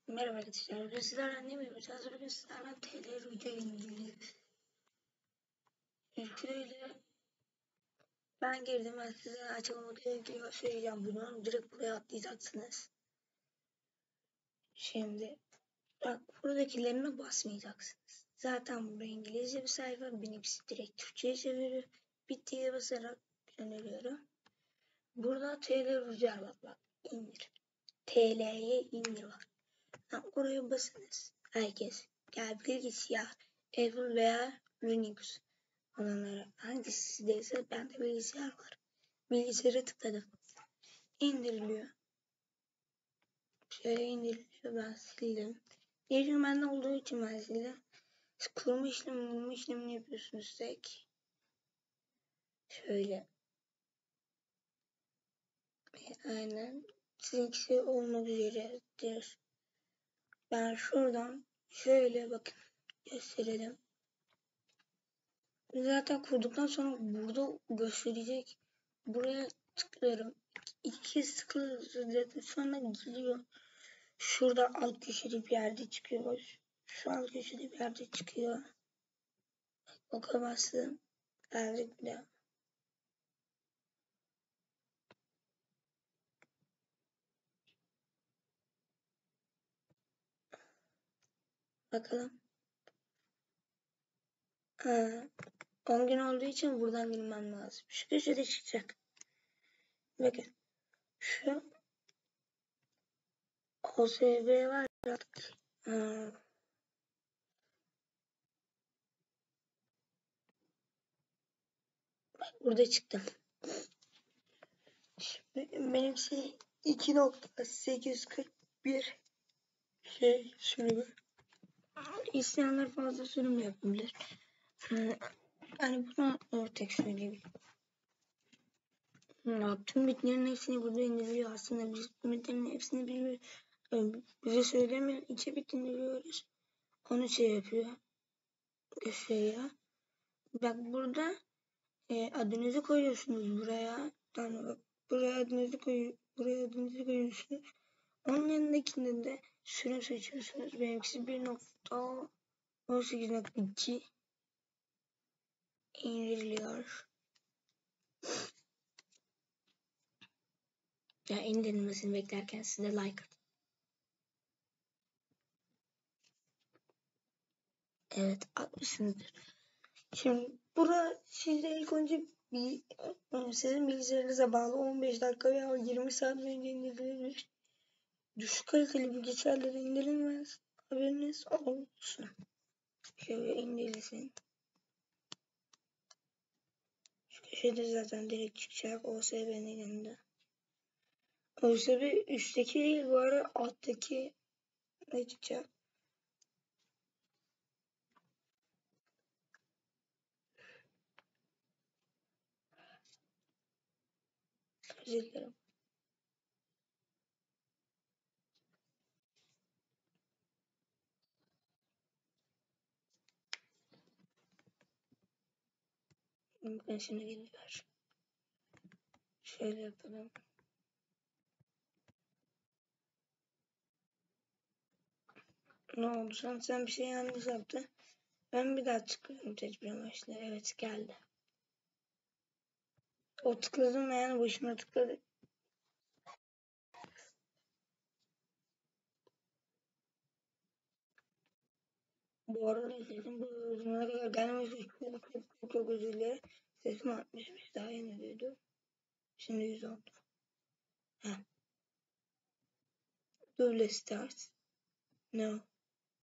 Merhaba arkadaşlar. Bugün sizlerle ne yapacağız? Bugün sizlerle TL Rucu ilgili. Şöyle ben girdim. Ben size açılımı ilgili söyleyeceğim bunu. Direkt buraya atlayacaksınız. Şimdi bak buradakilerine basmayacaksınız. Zaten burada İngilizce bir sayfa. Benimkisi direkt Türkçe'ye çeviriyor. Bittiye basarak öneriyorum. Burada TL Rucu var. Bak indir. TL'ye indir var. Oraya basınız. Herkes. Gel bilgisayar, Apple veya Linux olanlara. Hangisi sizdeyse bende bilgisayar var. Bilgisayara tıkladım. İndiriliyor. Şöyle indiriliyor. Ben sildim. Çünkü bende olduğu için ben sildim. Kurma işlemini yapıyorsunuz tek. Şöyle. Aynen. Sizinkisi olmak üzeredir. Ben şuradan şöyle bakın gösterelim. Zaten kurduktan sonra burada gösterecek. Buraya tıklıyorum. İki tıklıyorum. Sonra giriyor. Şurada alt köşede bir yerde çıkıyor. Şu alt köşede bir yerde çıkıyor. Oka bastım. Geldik bir daha. Bakalım. 10 gün olduğu için buradan girmem lazım. Şu köşede çıkacak. Bakın. Şu OSB var. Bak burada çıktım. Benimki 2.841 sürümü. İsteyenler fazla sürüm yapabilir. Yani buna tek söyleyebilirim. Tüm bitlerin hepsini burada indiriyor. Aslında biz bitlerin hepsini bize söylemiyor. 2 bit indiriyoruz. Onu yapıyor. Gösteriyor. Bak burada adınızı koyuyorsunuz buraya. Tamam. Buraya adınızı koyuyorsunuz. Onun yanındakinde de sürüm seçiyorsunuz. Benimkisi 1.18.2 indiriliyor. Ya indirilmesini beklerken size like atın. Evet atmışsınızdır. Şimdi burada sizde ilk önce sizin bilgisayarınıza bağlı 15 dakika veya 20 saat önce indirilir. Düşük kaliteli bilgisayarlara indirilmez. Haberiniz olsun. Şöyle indirilsin. Şu köşede zaten direkt çıkacak OSB'nin yanında. OSB üstteki değil bu ara alttaki ne çıkacak? Özür dilerim. Ben şimdi geliyor. Şöyle yapalım. Ne oldu? Sen bir şey yanlış yaptın. Ben bir daha tıklıyorum tecrübe amaçlı. Evet geldi. O tıkladım yani boşuna tıkladı. Bu arada sesim bu uzunlara kadar gelmesi çok özür dilerim. Sesim 65 daha yeni duydu. Şimdi 100 oldu. Double start. No.